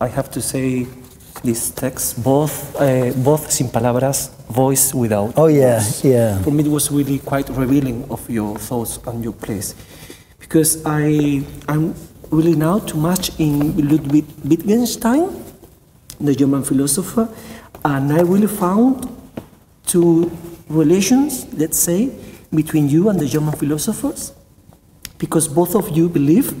I have to say this text, both sin palabras, voice without. Oh yeah, words. yeah. For me, it was really quite revealing of your thoughts and your place, because I'm really now too much in Ludwig Wittgenstein, the German philosopher, and I really found two relations, let's say, between you and the German philosophers, because both of you believe,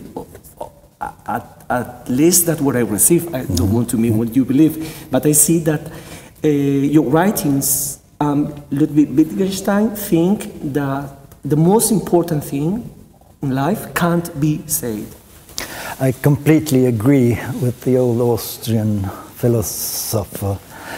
at least that's what I receive. I don't want to mean what you believe, but I see that your writings, Ludwig Wittgenstein, think that the most important thing in life can't be said. I completely agree with the old Austrian philosopher.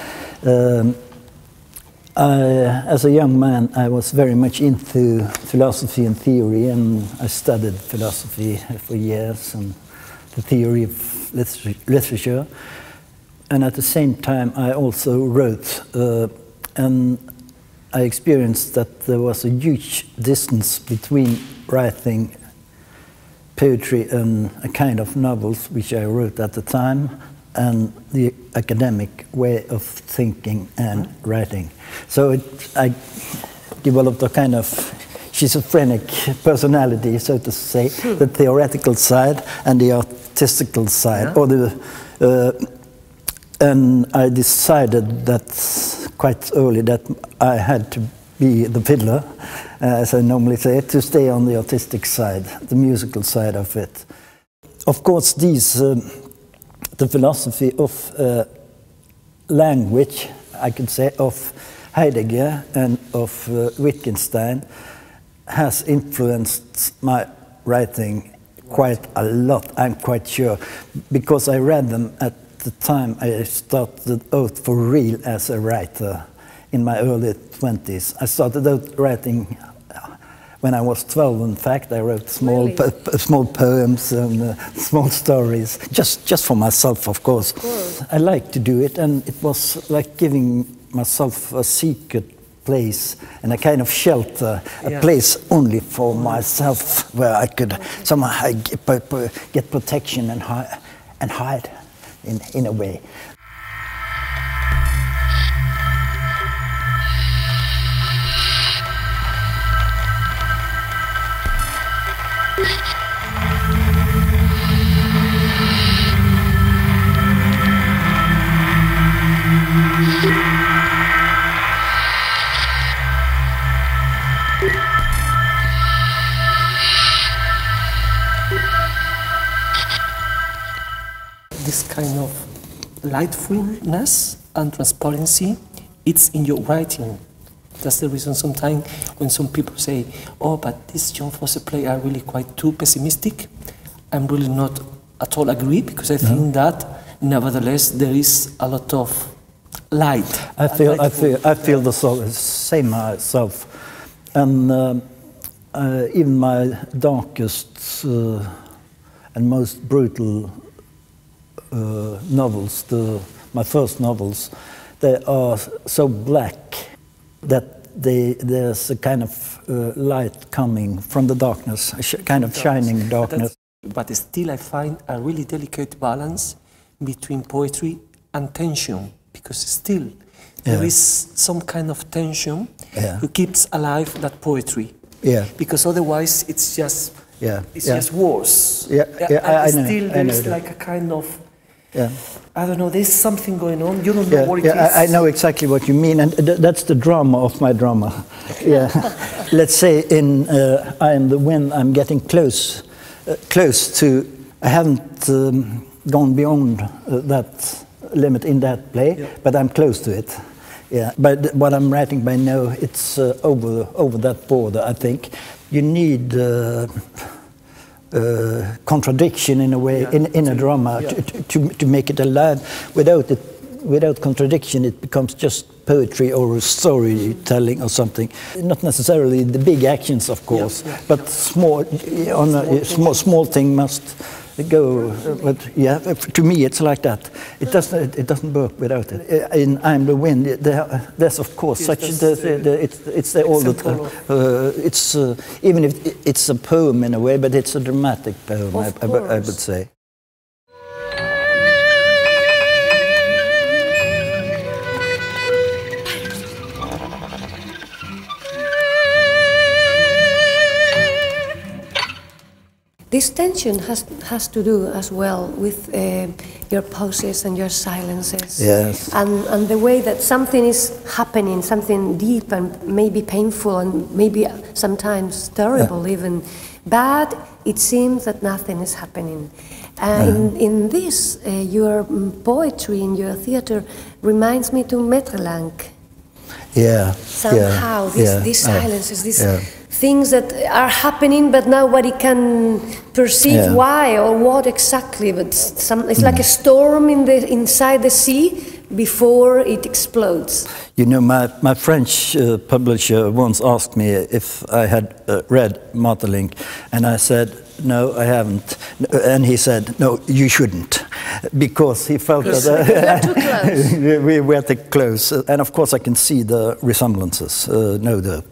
As a young man, I was very much into philosophy and theory, and I studied philosophy for years and the theory of literature. And at the same time, I also wrote, and I experienced that there was a huge distance between writing poetry and a kind of novels, which I wrote at the time, and the academic way of thinking and writing. So I developed a kind of schizophrenic personality, so to say, the theoretical side and the artistical side. Or and I decided that quite early that I had to be the fiddler, as I normally say, to stay on the artistic side, the musical side of it. Of course, the philosophy of language, I could say, of Heidegger and of Wittgenstein has influenced my writing quite a lot, I'm quite sure, because I read them at the time I started out for real as a writer in my early 20s. I started out writing when I was 12. In fact, I wrote small poems and small stories, just for myself, of course. I liked to do it, and it was like giving myself a secret place and a kind of shelter, a place only for myself, where I could somehow get protection and hide in a way. This kind of lightfulness and transparency, it's in your writing. That's the reason sometimes when some people say, oh, but this Jon Fosse play are really quite too pessimistic, I'm really not at all agree, because I think that nevertheless there is a lot of light. I feel the same myself, and even my darkest and most brutal novels, my first novels, they are so black that there's a kind of light coming from the darkness, a kind of shining darkness. But still I find a really delicate balance between poetry and tension, because still there is some kind of tension who keeps alive that poetry. Because otherwise it's just just worse. Still there is like a kind of I don't know, there's something going on, you don't know what it is. I know exactly what you mean, and that's the drama of my drama. Let's say in I Am the Wind, I'm getting close to, I haven't gone beyond that limit in that play, but I'm close to it. But what I'm writing by now, it's over that border, I think. You need contradiction in a way, in a drama, to make it alive. Without contradiction, it becomes just poetry or storytelling or something. Not necessarily the big actions, of course, but small thing must go. But to me, it's like that. It doesn't work without it. In I Am the Wind, there's of course such it's there all the time. It's even if it's a poem in a way, but it's a dramatic poem. I would say. This tension has to do as well with your pauses and your silences. Yes. And the way that something is happening, something deep and maybe painful and maybe sometimes terrible even, but it seems that nothing is happening. In this, your poetry in your theater reminds me to Metrelang. Yeah. Somehow, these silences, these things that are happening, but nobody can perceive why or what exactly. But it's like a storm inside the sea before it explodes. You know, my French publisher once asked me if I had read Maeterlinck, and I said, no, I haven't. And he said, no, you shouldn't, because he felt that too close. we were too close. And of course I can see the resemblances, no doubt.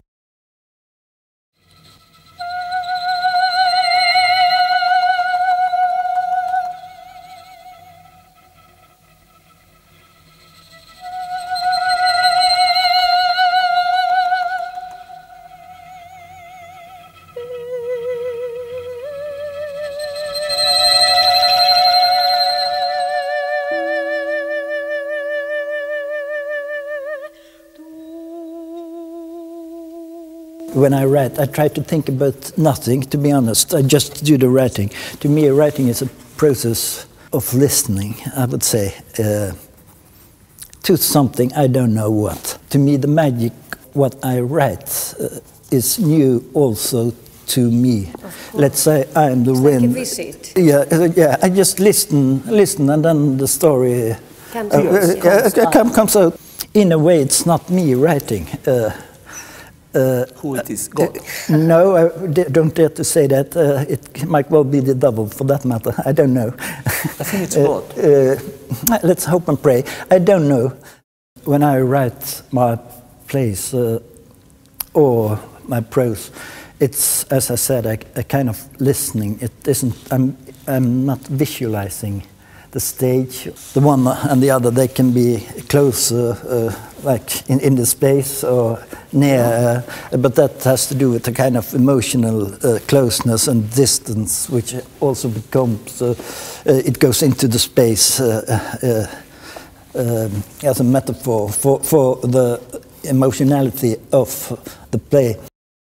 When I write, I try to think about nothing, to be honest. I just do the writing. To me, writing is a process of listening, I would say, to something, I don't know what. To me, the magic, what I write, is new also to me. Let's say I'm the wind. Like a visit. Yeah, I just listen, and then the story comes out. In a way, it's not me writing. Who it is? God? No, I don't dare to say that. It might well be the devil, for that matter. I don't know. I think it's God. Let's hope and pray. I don't know. When I write my plays or my prose, it's, as I said, a kind of listening. It isn't. I'm not visualizing the stage. The one and the other, they can be closer, like in the space or near, but that has to do with a kind of emotional closeness and distance, which also becomes, it goes into the space as a metaphor for the emotionality of the play.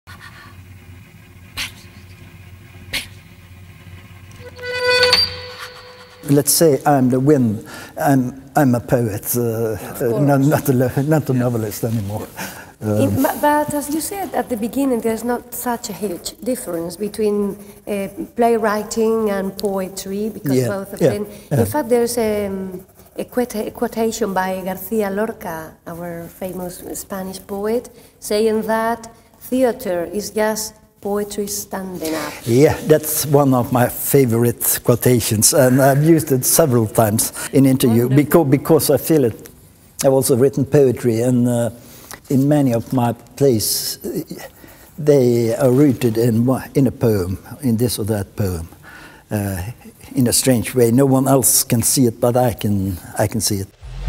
Let's say I'm the wind. I'm a poet, not a novelist anymore. But as you said at the beginning, there's not such a huge difference between playwriting and poetry, because both of them. In fact, there's a quotation by García Lorca, our famous Spanish poet, saying that theater is just poetry standing up. Yeah, that's one of my favorite quotations, and I've used it several times in interview because I feel it. I've also written poetry, and in many of my plays, they are rooted in a poem, in this or that poem, in a strange way. No one else can see it, but I can see it.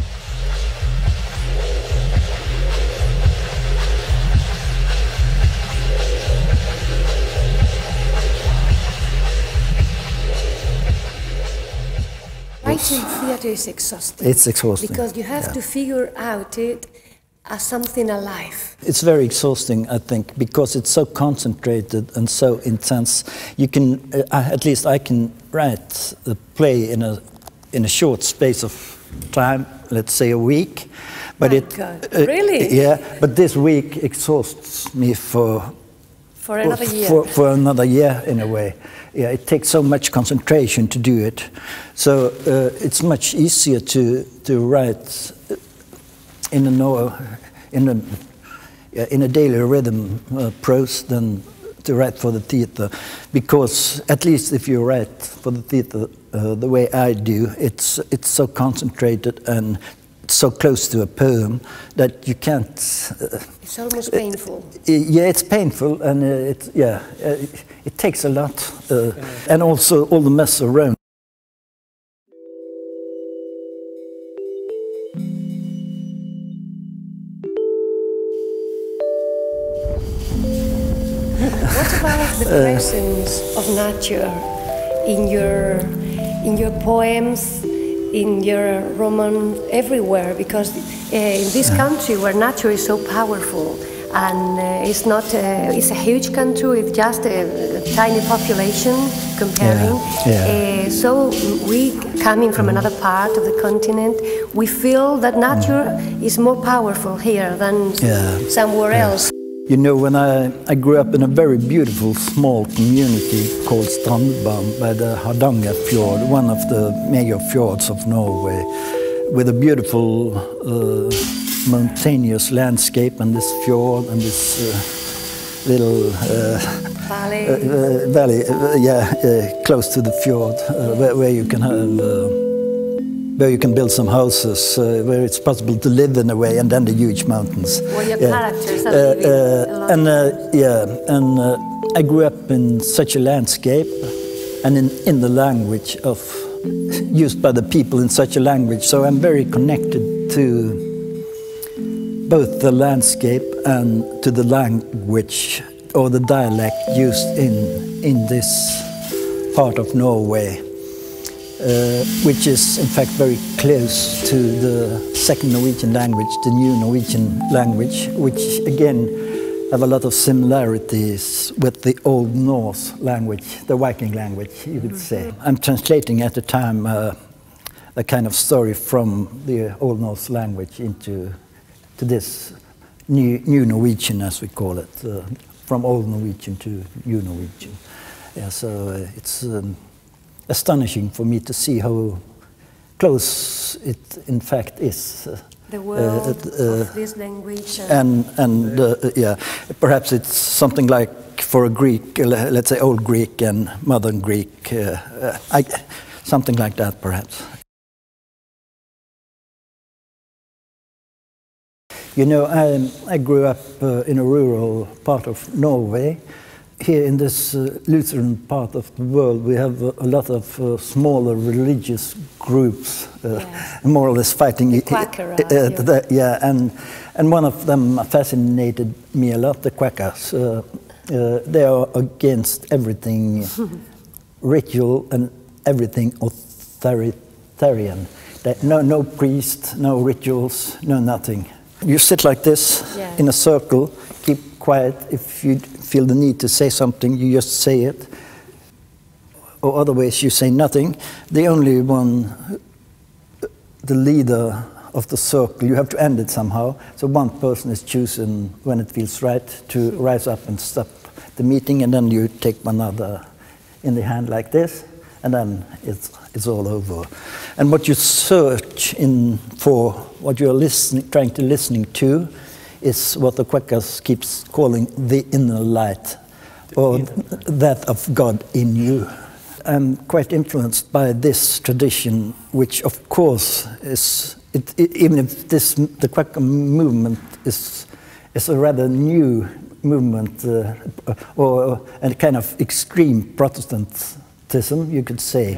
Writing theatre is exhausting. It's exhausting. Because you have to figure out it as something alive. It's very exhausting, I think, because it's so concentrated and so intense. You can, at least I can write a play in a short space of time, let's say a week. But really? Yeah, but this week exhausts me for another year. For another year, in a way. Yeah, it takes so much concentration to do it. So it's much easier to write in a daily rhythm prose than to write for the theater, because at least if you write for the theater the way I do, it's so concentrated and so close to a poem that you can't. It's almost painful. Yeah, it's painful, and it takes a lot, and also all the mess around. What about the presence of nature in your poems, in your romance, everywhere, because in this country where nature is so powerful, and it's a huge country with just a tiny population comparing. So we, coming from another part of the continent, we feel that nature is more powerful here than somewhere else. You know, when I grew up in a very beautiful small community called Strandbarn by the Hardanger fjord, one of the major fjords of Norway, with a beautiful mountainous landscape and this fjord and this little valley, close to the fjord, where you can have. Where you can build some houses, where it's possible to live in a way, and then the huge mountains. Well, your characters are living and I grew up in such a landscape, and in the language used by the people in such a language. So I'm very connected to both the landscape and to the language or the dialect used in this part of Norway. Which is in fact very close to the second Norwegian language, the new Norwegian language, which again have a lot of similarities with the Old Norse language, the Viking language, you could say. I'm translating at the time a kind of story from the Old Norse language into this new Norwegian, as we call it, from Old Norwegian to New Norwegian. Yeah, so it's astonishing for me to see how close it in fact is. The world of this language. Perhaps it's something like for a Greek, let's say Old Greek and Modern Greek, something like that perhaps. You know, I grew up in a rural part of Norway. Here in this Lutheran part of the world, we have a lot of smaller religious groups, more or less fighting. The Quaker, and one of them fascinated me a lot, the Quakers. They are against everything ritual and everything authoritarian. No priest, no rituals, no nothing. You sit like this in a circle, keep quiet. If you feel the need to say something, you just say it. Or otherwise, you say nothing. The only one, the leader of the circle, you have to end it somehow. So one person is chosen when it feels right to rise up and stop the meeting, and then you take another in the hand like this, and then it's all over. And what you search for, what you are trying to listen to, is what the Quakers keeps calling the inner light, or that of God in you. I'm quite influenced by this tradition, which of course is, even if the Quaker movement is a rather new movement, or a kind of extreme Protestantism, you could say.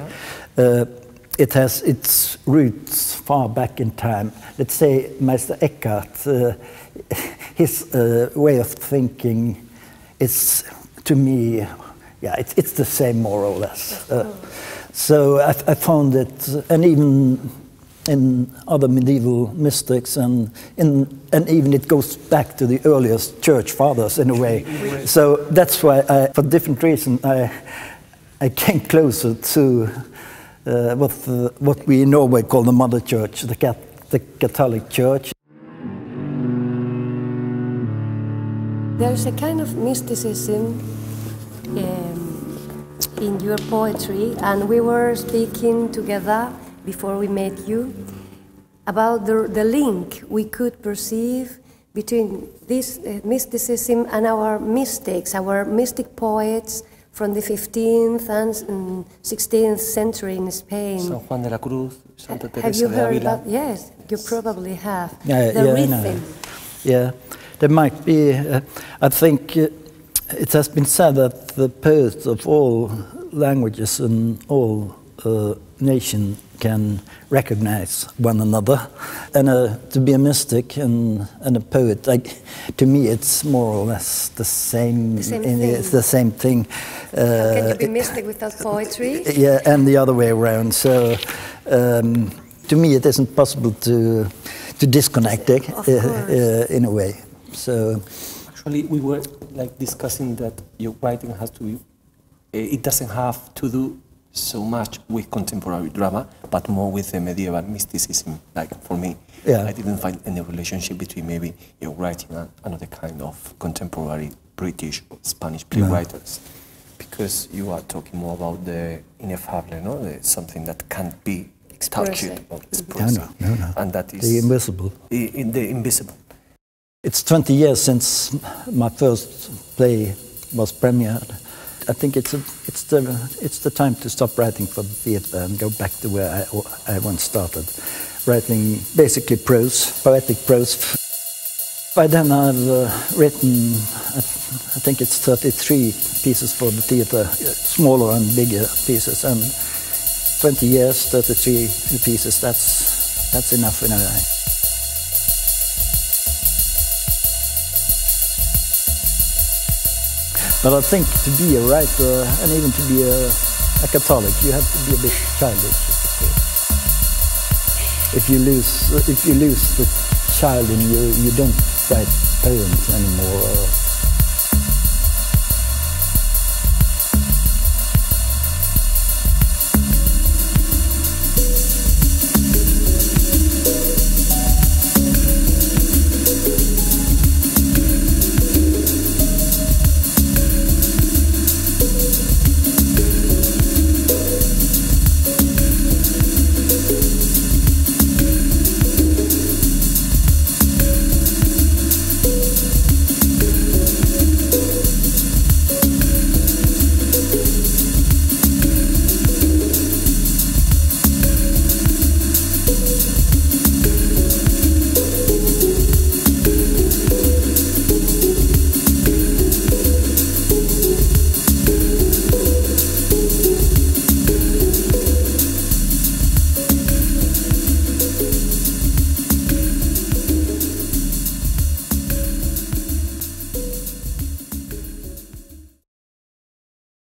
It has its roots far back in time. Let's say Meister Eckhart, his way of thinking is, to me, it's the same more or less. So I found it, and even in other medieval mystics, and even it goes back to the earliest church fathers in a way. So that's why, for different reasons, I came closer to what we in Norway call the Mother Church, the Catholic Church. There's a kind of mysticism in your poetry, and we were speaking together before we met you about the link we could perceive between this mysticism and our mystics, our mystic poets from the 15th and 16th century in Spain. San Juan de la Cruz, Santa Teresa have you de heard Ávila? about? Yes, you probably have. The rhythm. Yeah, there might be. I think it has been said that the poets of all languages and all nations can recognize one another. And to be a mystic and a poet, to me, it's more or less the same. It's the same thing. How can you be mystic without poetry? Yeah, and the other way around. So, to me, it isn't possible to disconnect it in a way. So, actually, we were discussing that your writing has to be. It doesn't have to do so much with contemporary drama, but more with the medieval mysticism. For me, I didn't find any relationship between maybe your writing and another kind of contemporary British or Spanish playwriters, because you are talking more about the ineffable, something that can't be touched or expressed, and that is the invisible. The invisible. It's 20 years since my first play was premiered. I think it's the time to stop writing for the theatre and go back to where I once started, writing basically prose, poetic prose. By then I've written, I think it's 33 pieces for the theatre, smaller and bigger pieces, and 20 years, 33 pieces, that's enough in a way. But I think to be a writer and even to be a Catholic, you have to be a bit childish. If you lose the child in you, you don't write poems anymore.